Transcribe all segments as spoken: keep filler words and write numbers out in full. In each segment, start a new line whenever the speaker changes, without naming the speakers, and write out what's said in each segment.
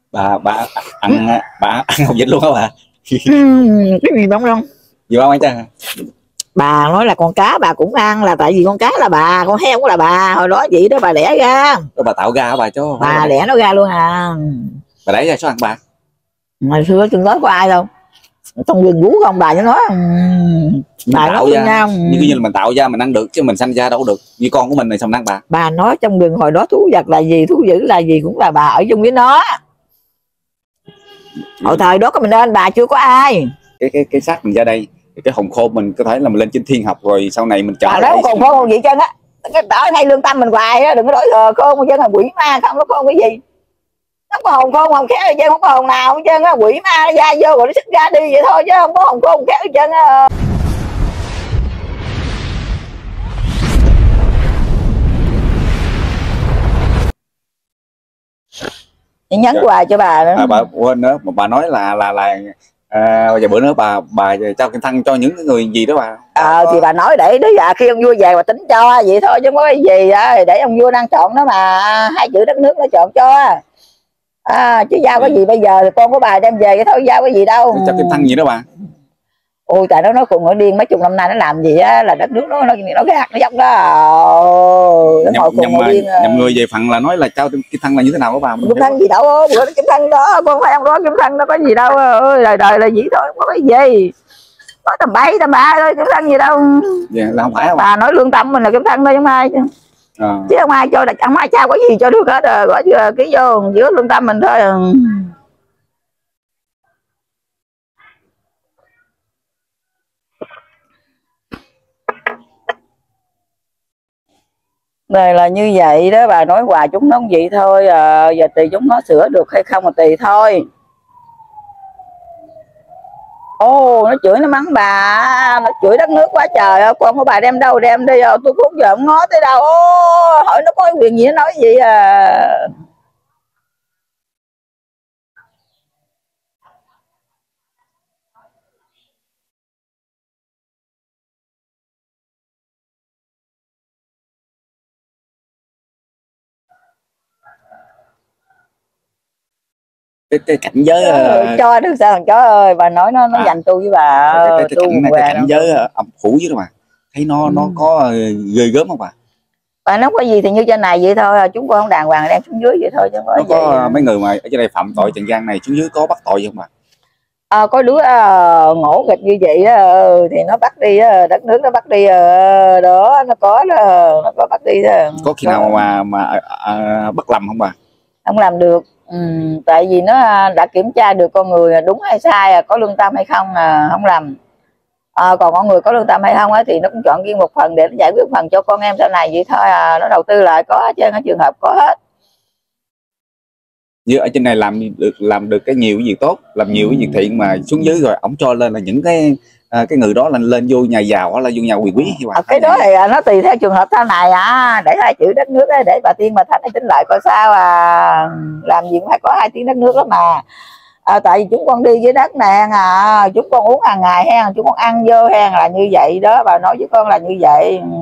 bà bà ăn bà ăn hột vịt luôn hả bà?
Cái gì bông không
Gì không anh cha?
Bà nói là con cá bà cũng ăn là tại vì con cá là bà, con heo cũng là bà, hồi đó vậy đó bà đẻ ra.
Đó, bà tạo ra hả bà chứ?
Bà, bà đẻ nó ra luôn à.
Bà đẻ ra số ăn bà?
Ngày xưa chừng nói có ai đâu, trong rừng rú không bà cho nói. Bà
tạo ra nhau. Như như là mình tạo ra mình ăn được chứ mình sanh ra đâu được. Như con của mình này sao mình ăn bà?
Bà nói trong rừng hồi đó thú vật là gì, thú dữ là gì cũng là bà ở chung với nó. Hồi thời đó có mình nên bà chưa có ai.
Cái cái cái xác mình ra đây, cái hồn khô mình có thể là mình lên trên thiên học rồi sau này mình trở
lại. Đó hồn khô không gì chân á, cái ở đây lương tâm mình hoài á, đừng có đổi thừa khôn chân là quỷ ma không, nó khôn cái gì. Nó có hồn khôn hồn khéo gì chứ không có hồn nào hết trơn á, quỷ ma nó ra vô rồi nó xích ra đi vậy thôi chứ không có hồn khôn hồn khéo hết trơn á. Nhắn dạ. Quà cho bà nữa.
À, bà quên nữa mà bà nói là là là à, giờ bữa nữa bà bà trao kim thân cho những người gì đó bà.
Ờ à, thì bà nói để đó dạ khi ông vua về bà tính cho vậy thôi chứ không có cái gì á, để ông vua đang chọn đó mà hai chữ đất nước nó chọn cho. À, chứ giao cái gì bây giờ con của bà đem về cái thôi, giao cái gì đâu.
Trao kim thân gì đó bà.
Ôi tại nó nói cùng nó điên mấy chục năm nay nó làm gì á là đất nước nó nó nó gạt nó dốc đó. Nó
nhầm, nhầm, điên, nhầm người về phận là nói là trao kim thân là như thế nào đó bà?
Kim thân gì đâu, bữa kim thân đó con phải ăn đó, kim thân nó có gì đâu ơi, đời đời là gì thôi, không có cái gì. Nói tầm bậy tầm bạ thôi, kim thân gì đâu.
Dạ, là không phải không?
Bà nói lương tâm mình là kim thân thôi chứ không ai chứ. À. Chứ không ai cho, không ai trao cái gì cho được hết rồi, bỏ chưa ký vô giữa lương tâm mình thôi. Này là như vậy đó, bà nói hoài chúng nó vậy thôi à, giờ tùy chúng nó sửa được hay không mà tùy thôi. Ô nó chửi nó mắng bà, nó chửi đất nước quá trời ơi, con của bà đem đâu đem đi, tôi cũng giờ không ngó tới đâu. Ô, hỏi nó có quyền gì nó nói gì à.
Cái, cái cảnh giới
uh... cho được sao thằng chó ơi, bà nói nó nó à, dành tôi với bà
cái, cái, cái, cảnh, cái cảnh giới âm phủ với đó bà, thấy nó ừ. nó có ghê gớm không bà?
Bà nói có gì thì như trên này vậy thôi, chúng con không đàng hoàng đem xuống dưới vậy thôi chứ
nó có vậy. Mấy người mà ở trên đây phạm tội trần gian này xuống dưới có bắt tội không bà?
À, có đứa uh, ngỗ nghịch như vậy uh, thì nó bắt đi uh, đất nước nó bắt đi uh, đó nó có uh, nó có bắt đi uh,
có khi có. Nào mà mà uh, bắt lầm không bà?
Không làm được. Ừ, tại vì nó đã kiểm tra được con người đúng hay sai, có lương tâm hay không à, không làm. À, còn con người có lương tâm hay không á thì nó cũng chọn riêng một phần để nó giải quyết phần cho con em sau này vậy thôi à, nó đầu tư lại có hết trơn, trường hợp có hết.
Như ở trên này làm được làm được cái nhiều cái việc tốt, làm nhiều cái việc thiện mà xuống dưới rồi ổng cho lên là những cái à, cái người đó lên lên vô nhà giàu hoặc là vô nhà quyền quý như vậy.
À, cái đó thì nó tùy theo trường hợp sau này à, để hai chữ đất nước ấy, để bà Tiên bà Thánh này tính lại coi sao à, làm gì cũng phải có hai tiếng đất nước đó mà. À, tại vì chúng con đi dưới đất nè à, chúng con uống hàng ngày hen, chúng con ăn vô hen là như vậy đó, bà nói với con là như vậy. Ừ.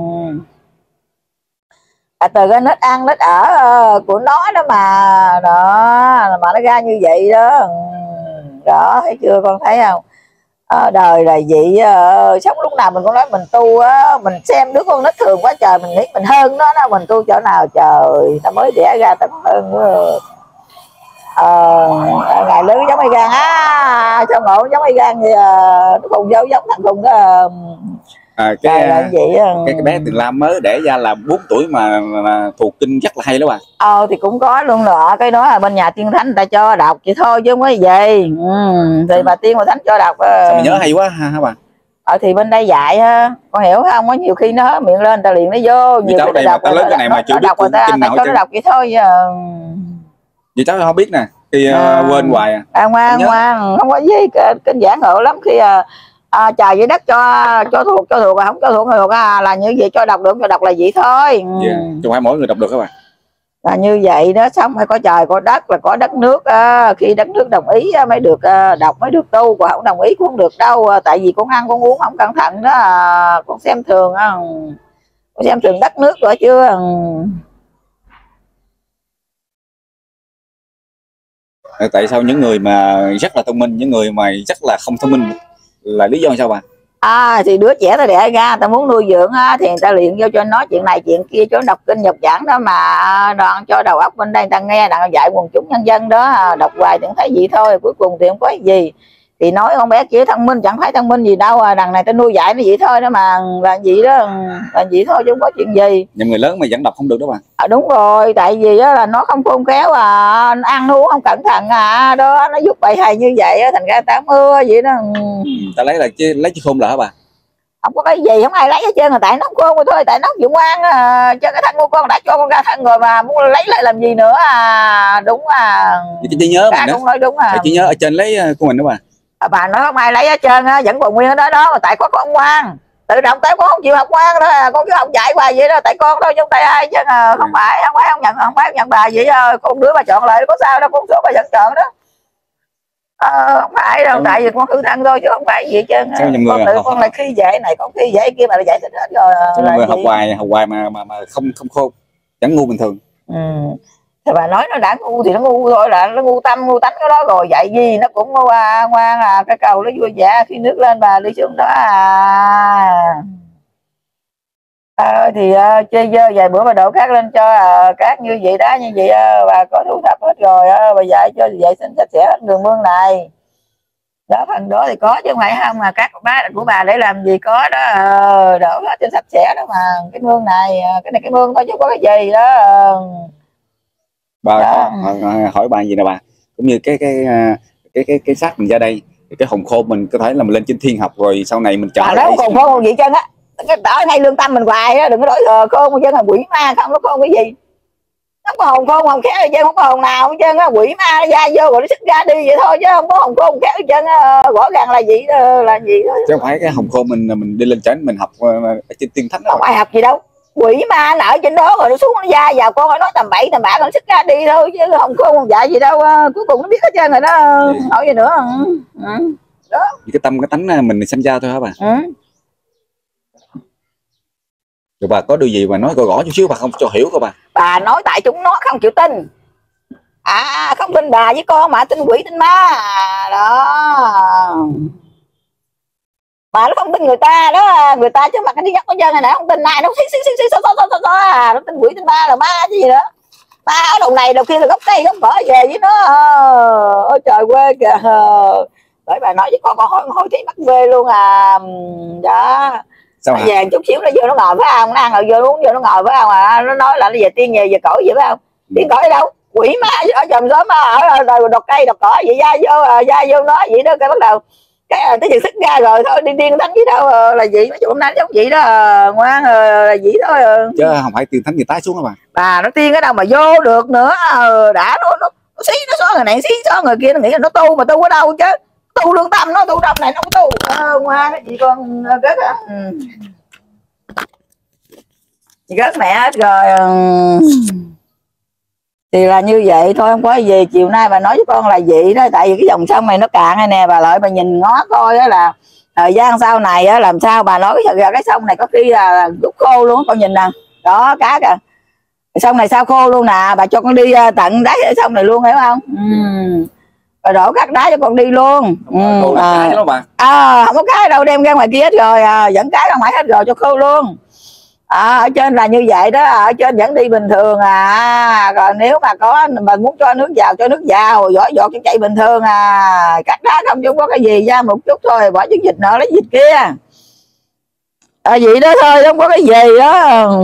À, từ cái nết ăn nết ở của nó đó mà, đó mà nó ra như vậy đó. Ừ. Đó thấy chưa, con thấy không? À, đời là vậy à, sống lúc nào mình cũng nói mình tu á, mình xem đứa con nít thường quá trời mình nghĩ mình hơn nó, nó mình tu chỗ nào trời, ta mới đẻ ra ta hơn nữa. Ờ, ngày lớn giống ai gan á, sao ngộ giống ai gan thì nó cùng dấu giống thằng cùng đó.
À, cái, là vậy, cái cái bé Tiền Lam mới đẻ ra là bốn tuổi mà, mà thuộc kinh chắc là hay đó bà.
Ờ thì cũng có luôn nọ, cái đó là bên nhà Tiên Thánh người ta cho đọc vậy thôi chứ không có gì. Ừ, thì bà Tiên và Thánh cho đọc.
Sao mà nhớ hay quá ha, hả bà?
Ờ thì bên đây dạy ha, con hiểu không? Có nhiều khi nó miệng lên ta liền nó vô, nhiều
cháu đây đọc, mà ta lớn cái này mà chưa biết
người ta, ta cho nó đọc vậy thôi.
Vậy cháu không biết nè, khi à, uh, quên hoài à.
À ngoan ngoan, không có gì, kinh giảng ngộ lắm khi uh, à, trời dưới đất cho cho thuộc cho thuộc, không cho thuộc thuộc à, là như vậy, cho đọc được cho đọc là vậy thôi.
Yeah. Chứ không phải mỗi người đọc được các bạn.
Là như vậy đó, sống phải có trời có đất, là có đất nước à, khi đất nước đồng ý mới được à, đọc mới được tu, còn không đồng ý cũng không được đâu, tại vì con ăn con uống không cẩn thận đó à, con xem thường á, con xem thường đất nước rồi chưa.
Tại sao những người mà rất là thông minh, những người mà rất là không thông minh là lý do sao bà?
À thì đứa trẻ ta đẻ ra ta muốn nuôi dưỡng á, thì người ta luyện vô cho nó chuyện này chuyện kia, cho đọc kinh nhập giảng đó mà đoạn cho đầu óc bên đây ta nghe, đoạn dạy quần chúng nhân dân đó, đọc hoài tưởng thấy gì thôi, cuối cùng thì không có gì. Thì nói con bé chỉ thông minh, chẳng phải thông minh gì đâu, à đằng này ta nuôi dạy nó vậy thôi đó mà, là gì đó, là gì thôi chứ không có chuyện gì.
Nhưng người lớn mà vẫn đọc không được đó bà.
À, đúng rồi, tại vì đó là nó không khôn khéo à, nó ăn uống không cẩn thận à, đó nó giúp bậy hài như vậy á, thành ra ta mưa vậy đó.
Ta lấy là chứ lấy chứ khôn là hả bà?
Không có cái gì, không ai lấy hết trơn, là tại nó khôn rồi thôi, tại nó chịu ngoan à, cho cái thân của con đã cho con ra thân rồi mà muốn lấy lại làm gì nữa à, đúng à.
Cái trí nhớ mình
đúng nói đúng à.
Cái trí nhớ ở trên lấy của mình đó bà.
À, bà nói không ai lấy hết trơn á, vẫn còn nguyên ở đó đó, mà tại có con ngoan, tự động tới con không chịu học ngoan đó, con cứ học dạy hoài vậy đó, tại con thôi chứ không tại ai chứ à, không phải không phải không nhận không phải không nhận bà vậy thôi, con đứa bà chọn lại có sao đâu, con số bà vẫn chọn đó. Ờ, không phải đâu, tại vì con hư thân thôi chứ không phải gì chứ. Con tự học... con lại khi dễ này, con khi dễ kia mà lại giải thích hết rồi.
Là người học hoài học hoài mà mà mà không không khôn, chẳng ngu bình thường.
Ừ. Thì bà nói nó đã ngu thì nó ngu thôi, là nó ngu tâm ngu tánh cái đó rồi, dạy gì nó cũng ngu à, ngoan à, cái cầu nó vui vẻ, khi nước lên bà đi xuống đó à. À, thì uh, chơi dơ vài bữa bà đổ cát lên cho uh, cát như vậy đó, như vậy uh, bà có thu thập hết rồi uh, bà dạy cho vệ sinh sạch sẽ hết đường mương này đó, phần đó thì có chứ không phải không, mà cát của bà của bà để làm gì có đó, uh, đổ hết cho sạch sẽ đó mà. Cái mương này uh, cái này cái mương thôi chứ có cái gì đó. Uh,
bà đó. Hỏi, hỏi bà gì nè bà, cũng như cái cái cái cái cái xác mình ra đây, cái hồn khôn mình có thể là mình lên trên thiên học rồi sau này mình trở
lại đó hồn khôn gì chân á, cái ở ngay lương tâm mình hoài đó, đừng có đổi thừa khôn một chân là quỷ ma không, nó khôn cái gì, nó có hồn khôn hồn khéo gì chứ không có hồn nào hết trơn á, quỷ ma nó ra vô rồi nó xích ra đi vậy thôi chứ không có hồn khôn khéo hết trơn á, rõ ràng là gì là gì thôi
chứ không phải cái hồn khôn mình mình đi lên trển mình học ở trên tiên thánh đó.
Không ai học gì đâu, quỷ ma nó ở trên đó rồi nó xuống nó ra vào con nói tầm bậy tầm bạ nó xích ra đi thôi chứ hồn khôn không dạy gì đâu, cuối cùng nó biết hết trơn rồi đó. Hỏi gì nữa. Ừ. Đó.
Cái tâm cái tánh mình sinh ra thôi hả bà?
Ừ.
Rồi bà có điều gì mà nói gõ gõ chút xíu bà không cho hiểu cô bà?
Bà nói tại chúng nó không chịu tin. À không tin bà với con mà tin quỷ tin ma đó. Bà nó không tin người ta đó, người ta chứ mà cái đi dắt có chân này nè không tin ai nó xí xí xí xí xó xó xó xó à, nó tin quỷ tin ma là ma chứ gì nữa. Ma ở đầu này đầu kia là gốc cây gốc cỏ về với nó. Ôi trời quê kìa. Bởi bà nói với con con hỏi hỏi thấy bắt quê luôn à. Đó. Sao nó về chút xíu nó vô nó ngồi phải không, nó ăn rồi vô nó uống vô nó ngồi phải không à, nó nói là nó về tiên về về cõi vậy phải không? Tiên cõi đâu? Quỷ ma ở chòm xóm ở rồi đọt cây đọt cỏ vậy ra vô ra vô nó vậy đó, cái bắt đầu cái tới chừng sức ra rồi thôi đi tiên thánh gì đâu là gì, nói chung hôm nay giống vậy đó, ngoan là gì thôi
chứ không phải tiên thánh gì tái xuống đó bà.
Bà nó tiên ở đâu mà vô được nữa, đã nó nó, nó xí nó xóa người này xí xóa người kia, nó nghĩ là nó tu mà tu ở đâu chứ, tu lương tâm nó tu trong này nó không tu. À, ngoan cái gì con kết hả? Ừ. Chị kết mẹ hết rồi. Thì là như vậy thôi, không có gì. Chiều nay bà nói với con là vậy đó, tại vì cái dòng sông này nó cạn này nè, bà lợi bà nhìn ngó coi đó là thời gian sau này á làm sao, bà nói cái, cái sông này có khi là rút khô luôn, con nhìn nè đó cá kìa, sông này sao khô luôn nè, bà cho con đi tận đáy cái sông này luôn hiểu không? Ừ. Rồi đổ cát đá cho con đi luôn. Ừ. À, à, không có cái đâu, đem ra ngoài kia hết rồi à, dẫn cái ra ngoài hết rồi cho khô luôn. À, ở trên là như vậy đó, ở trên vẫn đi bình thường à, còn nếu mà có mà muốn cho nước vào cho nước vào, giỏi giọt cho chạy bình thường à, cắt đá không chung có cái gì ra một chút thôi, bỏ chút dịch nọ lấy dịch kia à, vậy đó thôi, không có cái gì đó.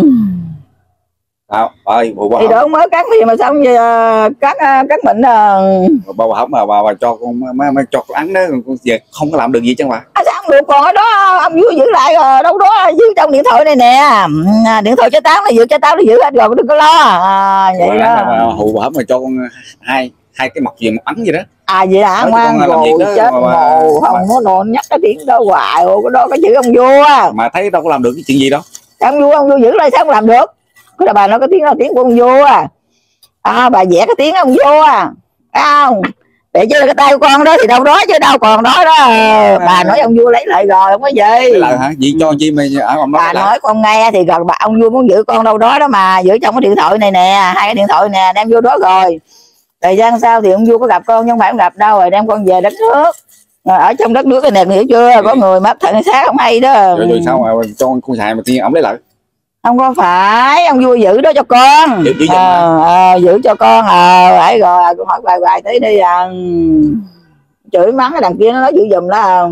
À, ơi,
thì đổ mới cắt thì mà xong vậy cắt cắt mình à.
Bà bà không mà bà, bà cho con má, má cho con ăn đó, con về không có làm được gì chứ bà.
À, sao không được, còn ở đó ông vui giữ lại rồi đâu đó giữ trong điện thoại này nè, à, điện thoại trái táo này giữ trái táo nó giữ hết rồi, đừng có lo à, vậy bà, đó.
Hụ bà mà cho con hai hai cái mọc gì một ấn gì đó.
À vậy hả? Ngoan rồi chết mồ, không có đồ nhắc cái tiếng đó hoài, cái đó có chữ ông vua
mà thấy đâu có làm được cái chuyện gì đâu.
Ông vua ông vua giữ lại sao không làm được, cái là bà nói cái tiếng đó tiếng của ông vua à, bà vẽ cái tiếng ông vua phải không, để chứ cái tay của con đó thì đâu đó chứ đâu còn đó đó à, bà nói ông vua lấy lại rồi không có gì. Lấy
lại hả? Gì cho chi mà ông
bà nói con nghe thì gần bà ông vua muốn giữ con đâu đó đó mà giữ trong cái điện thoại này nè, hai cái điện thoại nè đem vô đó rồi Thời gian sau thì ông vua có gặp con nhưng không phải không gặp đâu, rồi đem con về đất nước. Rồi ở trong đất nước này hiểu chưa, có người mất thân xác không hay đó.
Rồi, rồi sao mà cho con xài mà tiên ổng lấy lại?
Không có phải, ông vua giữ đó cho con.
Giữ, giữ,
à, à, giữ cho con à, phải rồi con hỏi vài vài tí đi à. Chửi mắng cái đằng kia nó nói giữ giùm đó.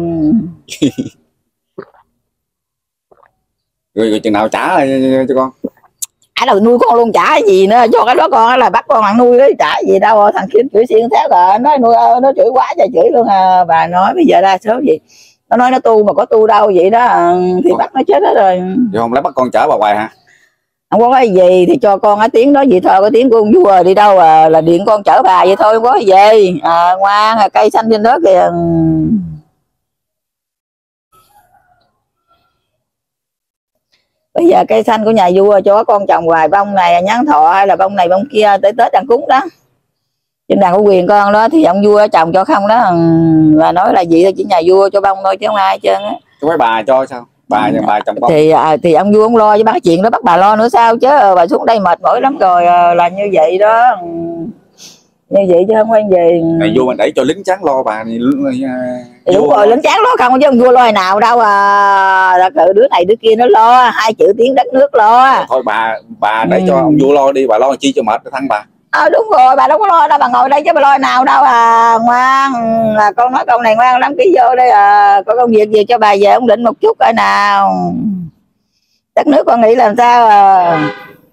rồi, rồi chừng nào trả cho con?
À đâu nuôi con luôn, trả cái gì nữa, cho cái đó con là bắt con ăn nuôi đấy, trả gì đâu. Thằng kia chửi xuyên theo rồi, nói nuôi nó chửi quá trời chửi luôn à. Bà nói bây giờ đa số gì nó nói nó tu mà có tu đâu vậy đó à, thì bắt nó chết hết rồi.
Rồi không lẽ bắt con chở bà hoài hả?
Không có cái gì thì cho con cái tiếng đó vậy thôi, cái tiếng của ông vua đi đâu à, là điện con chở bà vậy thôi, không có cái gì à, ngoan à, cây xanh trên đó kìa. Bây giờ cây xanh của nhà vua cho con trồng hoài, bông này nhắn thọ hay là bông này bông kia tới Tết đàn cúng đó, trên đàn của quyền con đó thì ông vua trồng cho không đó. Và nói là gì đó, chỉ nhà vua cho bông thôi chứ không ai hết trơn á.
Cái bà cho sao? Bà bà trồng bông
thì à, thì ông vua không lo, với bắt chuyện đó bắt bà lo nữa sao chứ. Bà xuống đây mệt mỏi lắm rồi là như vậy đó, như vậy chứ không quen gì.
Này vua mình để cho lính tráng lo bà thì
thì đúng rồi, lính tráng lo không chứ ông vua lo hồi nào đâu à. Là cự đứa này đứa kia nó lo, hai chữ tiếng đất nước lo.
Thôi bà bà để ừ. cho ông vua lo đi, bà lo chi cho mệt thân bà.
À, đúng rồi, bà đâu có lo đâu, bà ngồi đây chứ bà lo nào đâu à. Ngoan là con nói câu này ngoan lắm, ký vô đây à. Có công việc gì cho bà về ông định một chút coi nào, đất nước con nghĩ làm sao à.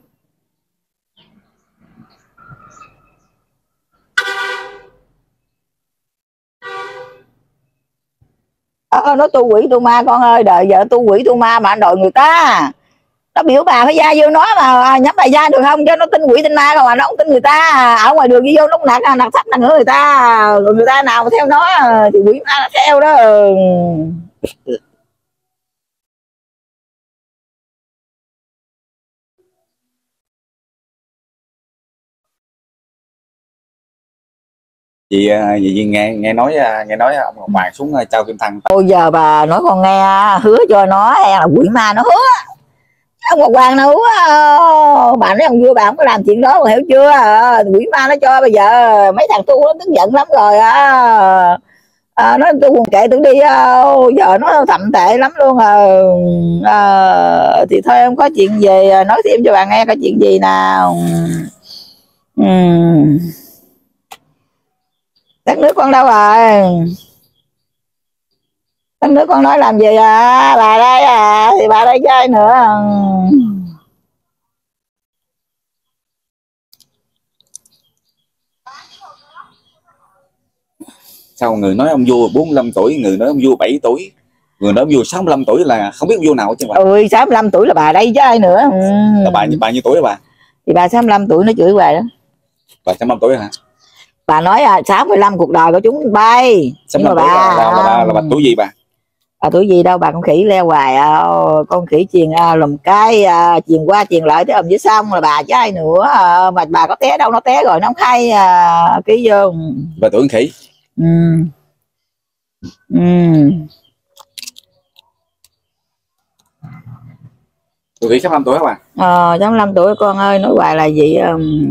Ờ, nó tu quỷ tu ma con ơi, đời vợ tu quỷ tu ma mà anh đòi người ta. Nó biểu bà phải ra vô nói mà nhắm bài ra được không, chứ nó tin quỷ tin ma không mà nó không tin người ta. Ở ngoài đường đi vô nó nạt nạt sách nạt người ta, rồi người ta nào mà theo nó thì quỷ ma nó theo đó.
Chị gì nghe nghe nói nghe nói ông Ngọc Hoàng xuống trao kim thân.
Ôi giờ bà nói con nghe, hứa cho nó là quỷ ma nó hứa. Ông Ngọc Hoàng nó hứa, bà nói ông vua bà không có làm chuyện đó, hiểu chưa. Quỷ ma nó cho, bây giờ mấy thằng tu nó tức giận lắm rồi á. À, nó tôi kệ tôi đi, giờ nó thậm tệ lắm luôn rồi. À, thì thôi không có chuyện gì, nói thêm cho bà nghe có chuyện gì nào. uhm. Đất nước con đâu rồi? Đất nước con nói làm gì à? Bà đây à, thì bà đây chơi nữa.
Sao người nói ông vua bốn mươi lăm tuổi, người nói ông vua bảy tuổi, người nói ông vua sáu mươi lăm tuổi, là không biết ông vua nào chứ bà.
Ôi sáu mươi lăm tuổi là bà đây chứ ai nữa. Ừ.
Là bà bao nhiêu tuổi đó bà?
Thì bà sáu mươi lăm tuổi nó chửi bà đó.
Bà sáu mươi lăm tuổi hả?
Bà nói à, sáu mươi lăm cuộc đời của chúng bay.
sáu mươi lăm tuổi bà, là, là, là, là, là bà tuổi gì bà?
À, tuổi gì đâu bà, con khỉ leo hoài à, con khỉ truyền à, lùm cái à, truyền qua truyền lại tới ầm dưới xong là bà chứ ai nữa à, mà bà có té đâu, nó té rồi nó không hay à, ký vô.
Bà tuổi con khỉ.
Ừ. Ừ.
Tuổi khỉ sáu mươi lăm tuổi hả bà?
Ờ, sáu mươi lăm tuổi con ơi, nói hoài là gì um...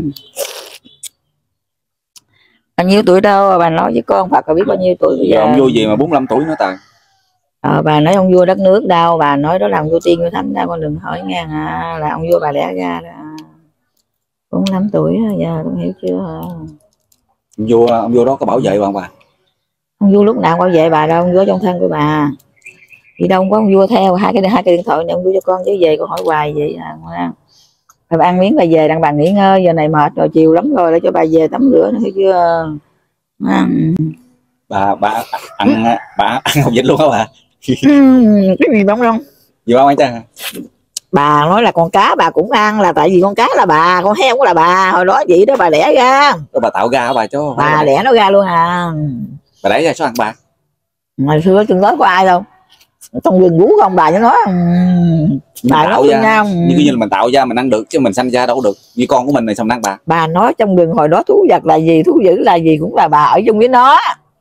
bao nhiêu tuổi đâu bà nói với con Phật, có biết bao nhiêu tuổi bây giờ.
Ông vua gì mà bốn mươi lăm tuổi nữa trời.
Ờ, bà nói ông vua đất nước đâu, bà nói đó là ông vua tiên vua thánh đâu, con đừng hỏi nghe à, là ông vua bà đẻ ra đó. bốn mươi lăm tuổi giờ con hiểu chưa.
Ông vua ông vua đó có bảo vệ bà không bà?
Ông vua lúc nào bảo vệ bà đâu, ông vua trong thân của bà thì đâu có ông vua theo. Hai cái hai cái điện thoại này ông vua cho con chứ về con hỏi hoài vậy à. Ngoan bà ăn miếng bà về, đặng bà nghỉ ngơi, giờ này mệt rồi, chiều lắm rồi, để cho bà về tắm rửa nữa, thấy chưa. À.
bà bà ăn bà ăn hột vịt luôn hả bà?
Cái gì bóng không
gì không anh cha?
Bà nói là con cá bà cũng ăn, là tại vì con cá là bà, con heo cũng là bà, hồi đó vậy đó bà đẻ ra.
Đó, bà tạo ra hả bà? Chứ
bà đẻ nó ra luôn à.
Bà đẻ ra số ăn bà?
Ngày xưa chừng đó có ai đâu, trong rừng bú không bà cho nó. Bà
tạo
nói
ra
nhau
như như là mình tạo ra mình ăn được, chứ mình sanh ra đâu được, như con của mình này xong ăn bà.
Bà nói trong rừng hồi đó thú vật là gì, thú dữ là gì cũng là bà ở chung với nó.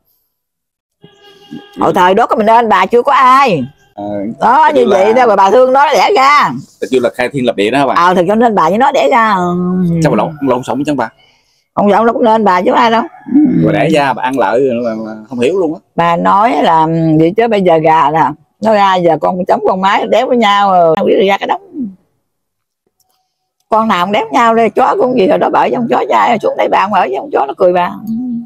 Hồi thời đó có mình nên bà chưa có ai. À, đó như vậy đó mà bà thương nó đẻ ra.
Thật như là khai thiên lập địa đó hả bà?
Ờ, à, thật cho nên bà với nó đẻ ra.
Sao mà lộn lộn sống chứ bà?
ông giọng nó cũng nên bà chứ ai đâu.
Rồi đẻ ra bà ăn lợi không hiểu luôn á.
Bà nói là vậy chứ bây giờ gà là nó ra giờ con trống con mái đéo với nhau rồi không biết ra cái đống con nào cũng đéo nhau đây, chó cũng gì rồi đó, bởi trong chó dai xuống đây bà ở với ông chó nó cười bà.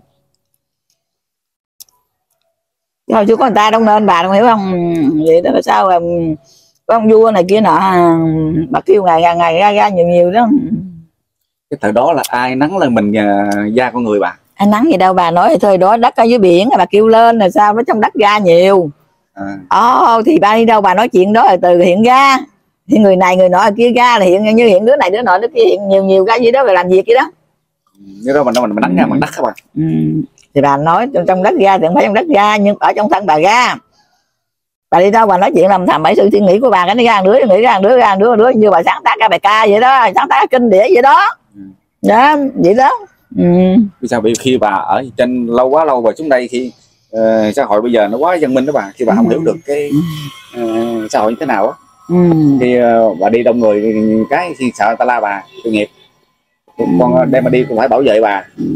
Thôi chứ có người ta đâu nên bà đâu hiểu không, vậy đó là sao là có ông vua này kia nọ bà kêu ngày ngày ngày ra ra nhiều nhiều đó.
Cái thời đó là ai nắng lên mình uh, da con người bà?
Anh nắng gì đâu bà, nói thời đó đất ở dưới biển bà kêu lên là sao nó trong đất ra nhiều. Ờ à. Thì bà đi đâu bà nói chuyện đó là từ hiện ra thì người này người nọ kia ra là hiện như hiện đứa này đứa nọ đứa kia hiện nhiều nhiều ra gì đó rồi làm việc vậy đó.
Như đó mình mình mình đánh ra bằng đất các bạn.
Ừ. Thì bà nói trong, trong đất ra thì không phải trong đất ra nhưng ở trong thân bà ra. Bà đi đâu bà nói chuyện làm thầm bảy sự suy nghĩ của bà, cái nó ra đứa nghĩ ra đứa ra đứa đứa như bà sáng tác ra bài ca vậy đó, sáng tác kinh điển vậy đó. Ừ. Đó vậy đó. Ừ.
Sao bị khi bà ở trên lâu quá lâu và xuống đây khi uh, xã hội bây giờ nó quá văn minh đó bà, khi bà ừ. không hiểu được cái uh, xã hội như thế nào á. Ừ. Khi uh, bà đi đông người cái khi sợ người ta la bà tội nghiệp, ừ. con đem mà đi cũng phải bảo vệ bà. Ừ.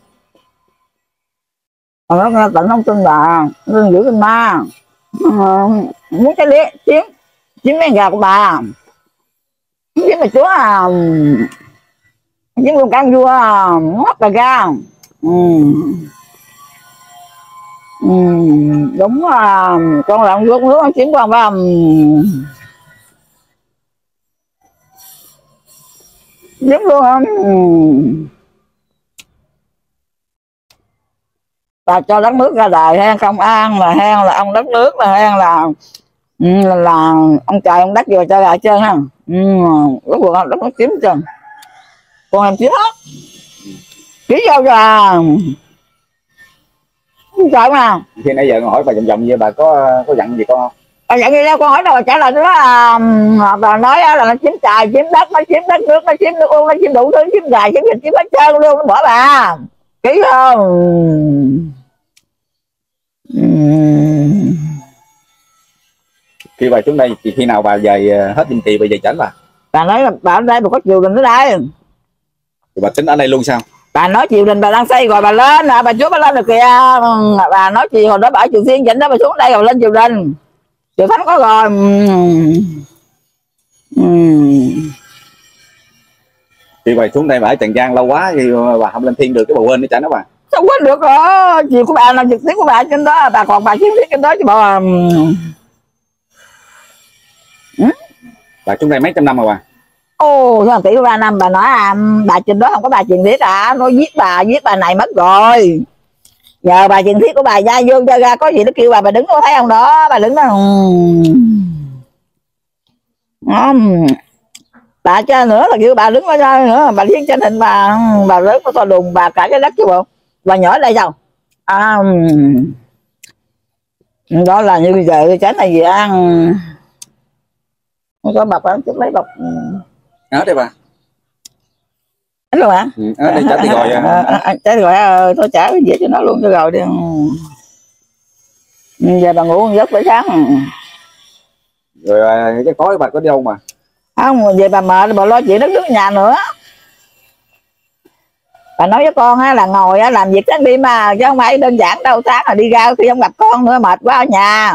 Còn nó tận không tin bà, nó giữ tin ma. Ừ. Muốn cái lý chiếm chiếm mấy gà của bà, chiếm mà chúa à, chiếm luôn căn vua ngót bà ra. Ừ. Ừ. Đúng là con làm rút nước chiếm con phải không? Chiếm luôn không? Ừ. Bà cho đất nước ra đời hay công an là hay là ông đất nước là hay là là, là ông trời ông đất vừa cho lại trơn ha. Ừ, lúc vừa đất nó kiếm trơn con em chứ hết ký vô ra trời mà.
Khi nãy giờ con hỏi bà vòng vòng vậy bà có có giận gì con không?
Bà giận gì đâu, con hỏi đâu bà trả lời đó là bà nói là nó chiếm trời chiếm đất, nó chiếm đất nước, nó chiếm nước uống, nó chiếm đủ thứ, chiếm gà chiếm vịt chiếm hết trơn luôn, nó bỏ bà ký không. Ừ.
Khi bà xuống đây thì khi nào bà về hết tiền tiền bà về chảnh bà?
Bà nói là bà ở đây bà có triều đình ở đây.
Thì bà tính ở đây luôn sao?
Bà nói triều đình bà đang xây rồi bà lên à, bà xuống bà lên được kìa. Bà nói gì hồi đó bà ở Triều Tiên chỉnh đó bà xuống đây rồi lên triều đình. Triều Thánh có rồi. Ừ.
Khi bà xuống đây bà ở Trần Giang lâu quá thì bà không lên thiên được cái bà quên để chảnh đó bà.
Sao quên được rồi, chiều của bà là trực tiếp của bà trên đó, bà còn bà chiến thiết trên đó chứ bà. Ừ?
Bà xuống đây mấy trăm năm rồi bà?
Ồ, thằng tỷ ba năm bà nói à, bà trên đó không có bà truyền thiết à, nó giết bà, giết bà này mất rồi. Nhờ bà truyền thiết của bà ra vô cho ra có gì nó kêu bà, bà đứng có thấy không đó, bà đứng đó. Uhm. Bà cho nữa là kêu bà đứng ở đây nữa, bà liên trên hình bà, bà lớn có to đùng, bà cả cái đất chứ bộ, bà nhỏ ở đây sao? À, đó là như bây giờ cái này gì ăn. Không có bọc ăn chút lấy bọc.
Ở đây bà.
Đúng rồi hả?
Ừ, ở đây trả tiền gọi à.
Trả gọi à, tôi trả cái gì cho nó luôn cho rồi đi. Giờ bà ngủ một giấc tới sáng.
Rồi cái tối bà có đi đâu mà?
Không, về bà mệt bà lo chuyện đất nước nhà nữa. Bà nói với con á, là ngồi á, làm việc sáng đi mà chứ không phải đơn giản đâu, sáng là đi ra khi không gặp con nữa mệt quá ở nhà.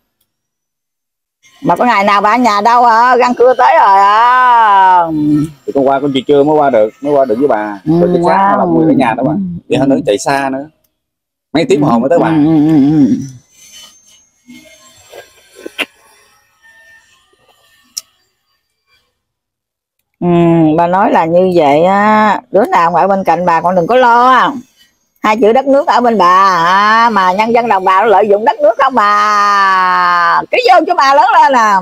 Mà có ngày nào bà ở nhà đâu à, răng cưa tới rồi à.
Thì con qua con chị chưa mới qua được, mới qua được với bà.
Ừ,
rồi cái sáng là người ở nhà đó bà. Vậy hơn nữa chạy xa nữa. Mấy tiếng hồ mới tới bà. Ừ, ừ, ừ.
Ừ, bà nói là như vậy á, đứa nào ở bên cạnh bà con đừng có lo. Hai chữ đất nước ở bên bà à, mà nhân dân đồng bào nó lợi dụng đất nước không mà cái vô cho bà lớn lên là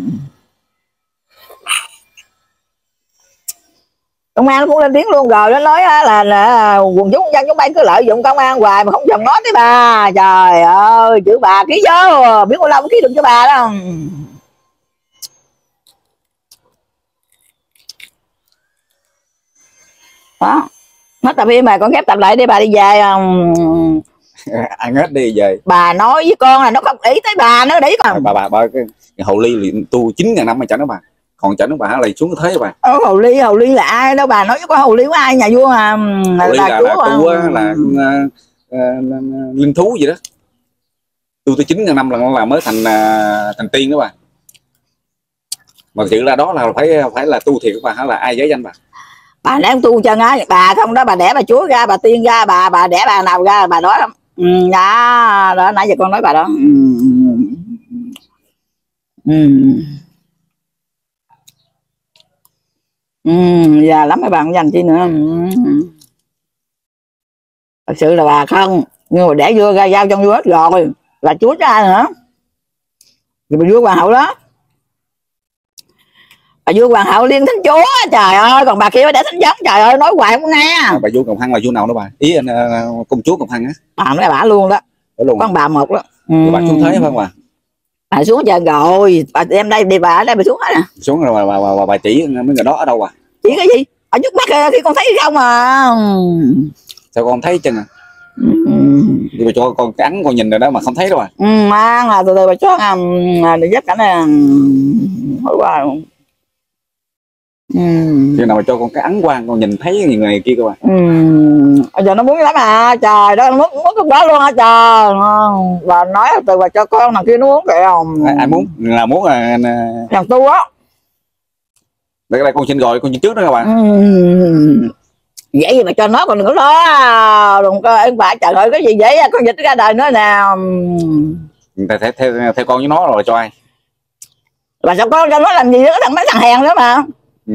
công an cũng lên tiếng luôn rồi, nó nói là, là quần chúng dân chúng bay cứ lợi dụng công an hoài mà không dần nói tới bà. Trời ơi chữ bà ký vô biết bao lâu mới ký được cho bà đó. Đó hết tập phim mà con ghép tập lại đi bà đi về không?
Ăn hết đi về.
Bà nói với con là nó không ý tới bà nữa, để con
bà bà bà cái hồ ly luyện tu chín ngàn năm mà chẳng đó bà, còn chảnh bà lại xuống thế bà.
Ờ, Hồ Ly, Hồ Ly là ai đâu bà, nói với có Hồ Ly có ai nhà vua mà
Hồ Ly là, là, là tu á, là uh, uh, linh thú gì đó, tu tới chín ngàn năm là là mới thành uh, thành tiên đó bà. Mà sự ra đó là phải phải là tu thiệt bà, hả là ai giới danh bà?
Bà đang tu chân á, bà không đó bà đẻ bà chúa ra, bà tiên ra, bà bà đẻ bà nào ra bà đó lắm. Ừ, đó, đó nãy giờ con nói bà đó. Ừ. Ừ. Ừ, già lắm mấy bạn dành chi nữa. Ừ. Thật sự là bà không, nhưng mà đẻ vua ra giao cho vua hết rồi, là chúa ra nữa. Rồi bà vua hoàng hậu đó, bà vua hoàng hậu liên thánh chúa, trời ơi, còn bà kia bà để thánh giống, trời ơi nói hoài không nghe.
À, bà vua Cộng Hăng là vua nào đó bà? Ý anh uh, công chúa Cộng Hăng á.
Bà nói bà luôn đó.
Luôn.
Con bà một đó. Ừ.
Bà xuống thế phải không bà?
Bà xuống trời rồi, bà đem đây đi, bà ở đây bà xuống hết nè.
Xuống rồi bà, bà, bà, bà, bà chỉ mấy người đó ở đâu bà?
Chỉ cái gì? Ở trước mắt kìa, khi con thấy không mà.
Sao con thấy chân à? Ừ. Thì bà cho con cắn con nhìn rồi đó mà không thấy đâu à?
Ừ, mang là từ từ bà cho à, để dắt cảnh này hỏi qua. Ừ.
Khi nào mà cho con cái ấn quan con nhìn thấy người này kia cơ bà.
Ừ. Bây giờ nó muốn lắm à, trời đó, nó muốn muốn cái quá luôn hả trời. Bà nói từ bà cho con thằng kia nó muốn kìa.
Ai, ai muốn là muốn là
thằng tu á.
Đây là con xin rồi, con xin trước đó các bạn.
Ừ. Vậy gì mà cho nó còn đừng có lo, đừng có anh bà trời ơi cái gì vậy, con dịch ra đời nữa nào.
Theo, theo, theo, theo con với nó rồi cho ai?
Bà sao con cho nó làm gì nữa, thằng mấy thằng hèn nữa mà.
Ừ.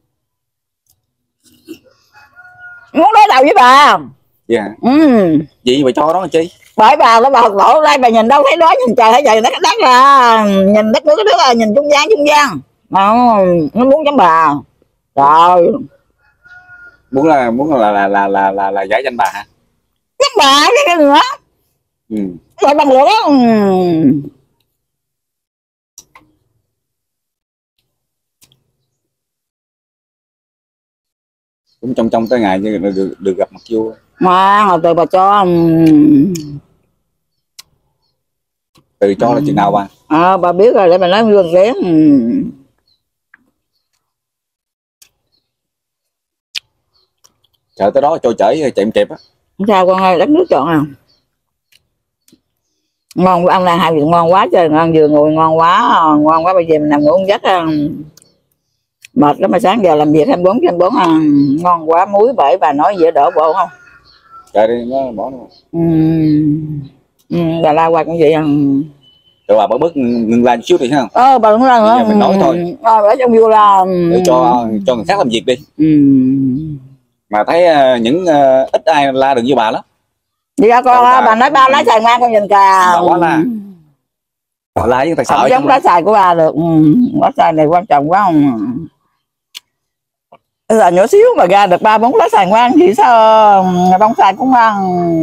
Muốn đối đầu với bà.
Dạ. Yeah.
Ừ.
Gì mà cho đó chi?
Bởi bà nó bà đổ đây bà nhìn đâu thấy đó, nhìn trời thấy trời, nó cái đất là nhìn đất nước cái nước là nhìn trung gian trung gian. Nó, nó muốn chấm bà. Rồi.
Muốn là muốn là là là là là, là giải danh bà hả?
Chấm bà cái cái nữa.
Ừ.
Rồi bằng lửa. Ừ.
Cũng trong trong tới ngày như được, được, được gặp mặt vua.
Mà hồi từ bà cho
từ cho là chừng nào bà?
À, bà biết rồi để bà nói gương ghén. Ừ.
Chờ tới đó cho chở chạy kịp á.
Sao con ơi, đất nước chọn à? Ngon ăn là hai việc ngon quá trời, ngon vừa ngồi ngon quá, ngon quá, bây giờ mình nằm ngủ giấc mệt lắm mà sáng giờ làm việc hai mươi bốn trên bốn à, ngon quá, muối bởi bà nói dễ đỡ bộ không?
Trời đi nó bỏ luôn.
Ừ. Ừ, bà la qua cũng vậy à.
Rồi bà bớt bớt ngừng la chút xíu đi ha.
Ờ bà đúng là
mình nói thôi.
Ờ để trong vua là
để cho cho người khác làm việc đi.
Ừ.
Mà thấy uh, những uh, ít ai la được như bà lắm.
Đi ra con bà, bà nói ba lá xài ngoan con nhìn cà.
Bà quá la. Bà la với tại sao?
Không giống lá xài của bà được. Ừ. Lá xài này quan trọng quá không? Bây giờ nhỏ xíu mà ra được ba bốn lá xài ngoan thì sao bông xài cũng ngoan.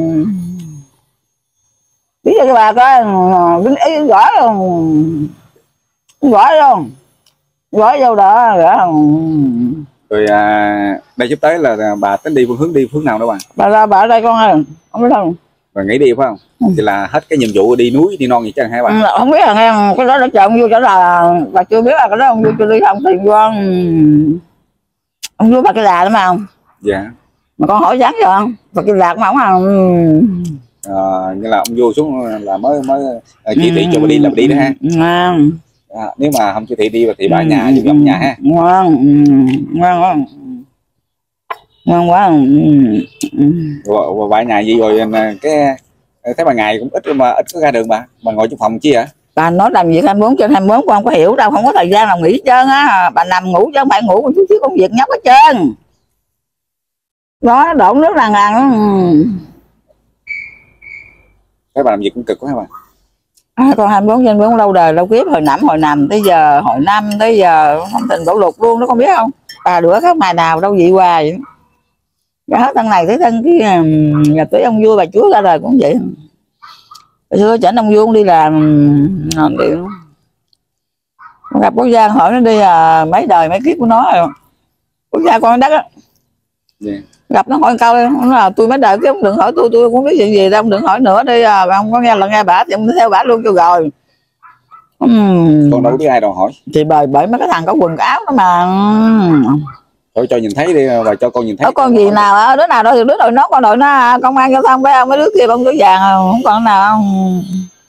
Biết cho bà coi ý gõ luôn, gõ luôn, gõ vô đó gõ.
Rồi à, đây sắp tới là bà tính đi phương hướng đi phương nào đó bà?
Bà ra bà ở đây con ơi, không biết đâu.
Bà nghĩ đi phải không? Ừ. Thì là hết cái nhiệm vụ đi núi đi non gì chứ hả bà?
Ừ, không biết là nghe cái đó đã chờ ông vua trả lời, bà chưa biết là cái đó ông vua chưa đi không thì vô ông vua bà cái là đúng không?
Dạ.
Mà con hỏi sáng chưa không? Bà cái lạc mà không không?
À, như là ông vua xuống là mới mới chỉ thị cho bà đi là bà đi đó ha.
À.
À, nếu mà không chỉ thị đi thì bà ở nhà dù dòng nhà ha.
Ngoan, ngoan quá, ngoan quá.
Rồi bà ở nhà gì rồi cái thấy bà ngày cũng ít mà ít có ra đường bà, bà ngồi trong phòng chi hả?
Bà nói làm việc hai mươi bốn trên hai mươi bốn con không có hiểu đâu, không có thời gian nào nghỉ hết trơn á, bà nằm ngủ chứ không phải ngủ, chút xíu công việc nhóc hết trơn. Đó đổ nước làng làng.
Thấy bà làm việc cũng cực quá hả bà?
À, con hai mươi bốn trên bốn lâu đời lâu kiếp, hồi nằm hồi nằm tới giờ, hồi năm tới giờ không tình đổ lục luôn đó, con biết không? Bà đũa các ngày nào đâu vậy hoài. Ra hết thân này tới thân kia, nhà tới ông vua bà chúa ra đời cũng vậy. Hồi xưa chảnh ông vua đi làm đi. Gặp quốc gia hỏi nó đi à, mấy đời mấy kiếp của nó rồi. Quốc gia con đất á. Yeah. Gặp nó hỏi câu nó là tôi mấy đời chứ không đừng hỏi tôi, tôi cũng biết chuyện gì đâu, đừng hỏi nữa đi à, ông có nghe là nghe bà thì ông theo bà luôn cho rồi. uhm.
Con đâu biết ai đòi hỏi.
Thì bởi bởi mấy cái thằng có quần áo đó mà.
Thôi cho nhìn thấy đi và cho con nhìn thấy.
Có con gì nào đứa nào đó thì đứa đội nó, con đội nó công an giao thông phải không, mấy đứa kia bông đứa vàng không còn nào không.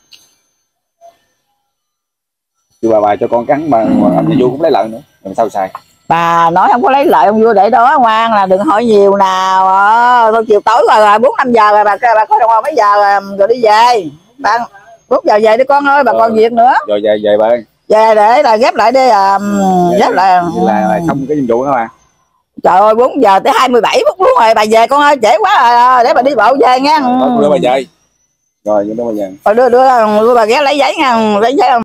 Chứ bà bà cho con cắn mà ông nhà vua cũng lấy lợi nữa làm sao xài.
Bà nói không có lấy lợi ông vua để đó, ngoan là đừng hỏi nhiều nào. Thôi chiều tối rồi rồi bốn năm giờ rồi bà bà có đồng hồ mấy giờ rồi, rồi đi về bạn bốn giờ về đi con ơi, bà rồi, còn việc nữa
rồi về về bà ơi,
về để là ghép lại đi à, ghép lại
là, là xong cái nhiệm vụ đó mà.
Trời ơi bốn giờ tới hai mươi bảy phút luôn rồi, bà về con ơi, trễ quá rồi, để bà đi bộ về nha.
Rồi đưa bà về rồi đưa bà về
rồi đưa đưa, đưa bà ghé lấy giấy nha, lấy giấy không.